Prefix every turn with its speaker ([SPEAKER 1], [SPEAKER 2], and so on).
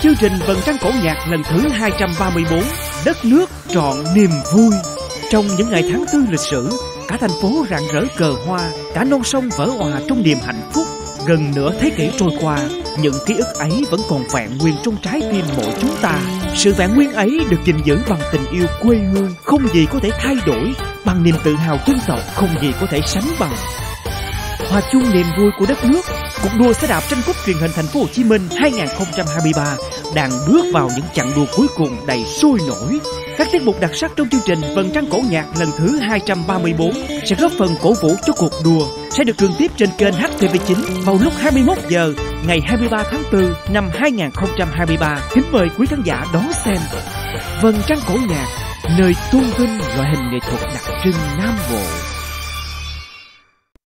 [SPEAKER 1] Chương trình Vầng Trăng Cổ Nhạc lần thứ 234, đất nước trọn niềm vui. Trong những ngày tháng tư lịch sử, cả thành phố rạng rỡ cờ hoa, cả non sông vỡ òa trong niềm hạnh phúc. Gần nửa thế kỷ trôi qua, những ký ức ấy vẫn còn vẹn nguyên trong trái tim mỗi chúng ta. Sự vẹn nguyên ấy được gìn giữ bằng tình yêu quê hương, không gì có thể thay đổi, bằng niềm tự hào dân tộc, không gì có thể sánh bằng. Hòa chung niềm vui của đất nước, cuộc đua xe đạp tranh cúp truyền hình Thành phố Hồ Chí Minh 2023 đang bước vào những chặng đua cuối cùng đầy sôi nổi. Các tiết mục đặc sắc trong chương trình Vầng Trăng Cổ Nhạc lần thứ 234 sẽ góp phần cổ vũ cho cuộc đua, sẽ được truyền tiếp trên kênh HTV9 vào lúc 21 giờ ngày 23 tháng 4 năm 2023. Kính mời quý khán giả đón xem Vầng Trăng Cổ Nhạc, nơi tôn vinh loại hình nghệ thuật đặc trưng Nam Bộ.